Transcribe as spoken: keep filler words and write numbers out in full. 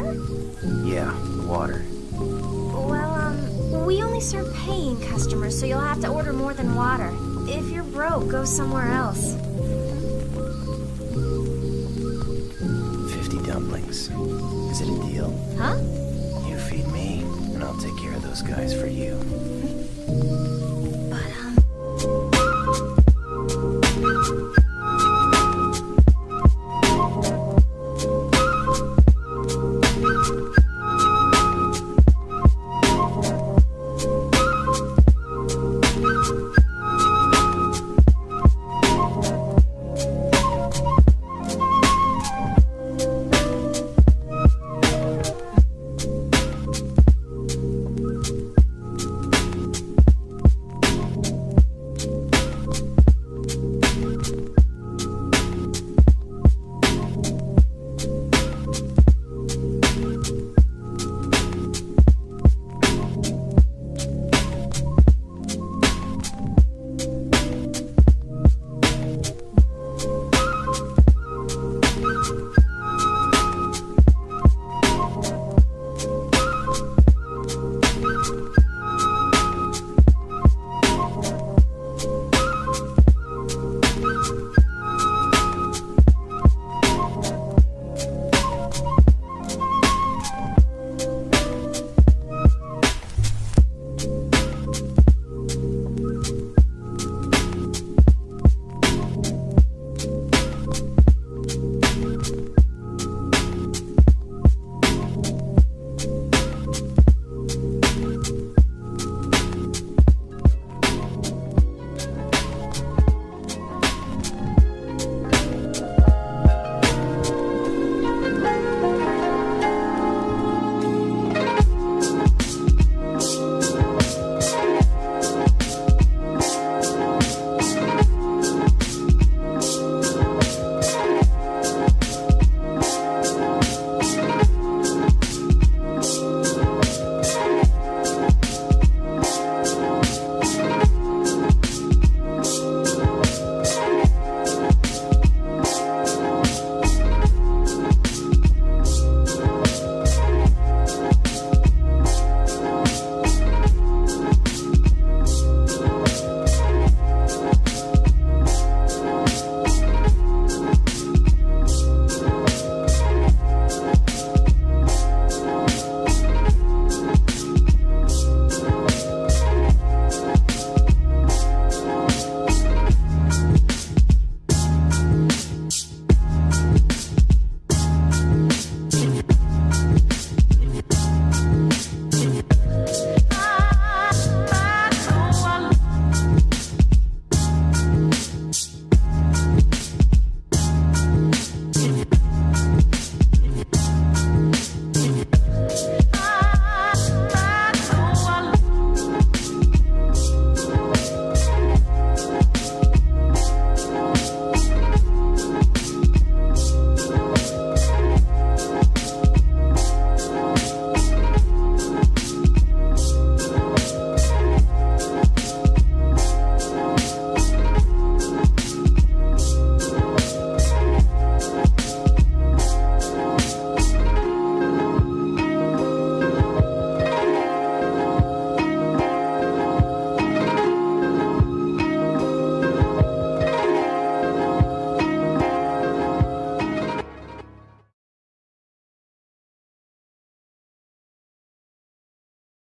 Yeah, water. Well, um, we only serve paying customers, so you'll have to order more than water. If you're broke, go somewhere else. Fifty dumplings. Is it a deal? Huh? You feed me, and I'll take care of those guys for you.